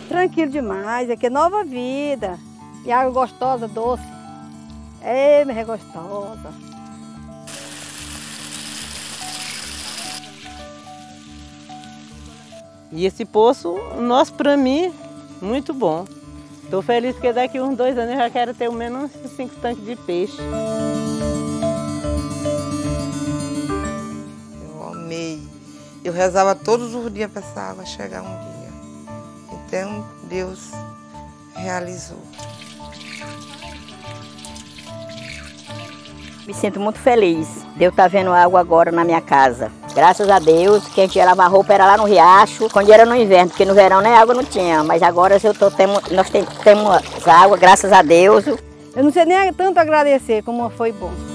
Tranquilo demais, aqui é nova vida. E água gostosa, doce. É, mas é gostosa. E esse poço, nosso, para mim, muito bom. Estou feliz que daqui uns 2 anos eu já quero ter ao menos 5 tanques de peixe. Eu amei. Eu rezava todos os dias para essa água chegar um dia. Então, Deus realizou. Me sinto muito feliz de eu estar vendo água agora na minha casa. Graças a Deus, que a gente ia lavar roupa era lá no riacho, quando era no inverno, porque no verão nem água não tinha. Mas agora nós temos água, graças a Deus. Eu não sei nem tanto agradecer como foi bom.